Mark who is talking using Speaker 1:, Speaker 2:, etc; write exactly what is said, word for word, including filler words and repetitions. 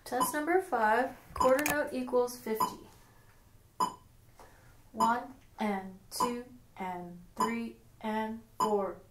Speaker 1: Test number five, quarter note equals fifty. One and two and three and four